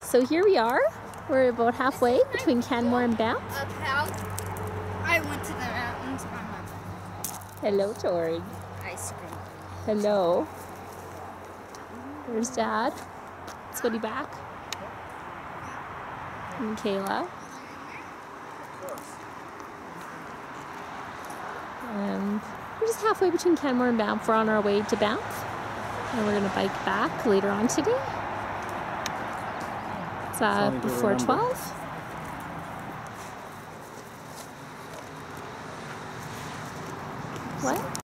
So here we are. We're about halfway between Canmore and Banff. I went to the mountains on my bike. Hello, Tori. Ice cream. Hello. There's Dad. Scotty back. And Kayla. And we're just halfway between Canmore and Banff. We're on our way to Banff. And we're going to bike back later on today. It's before 12. What?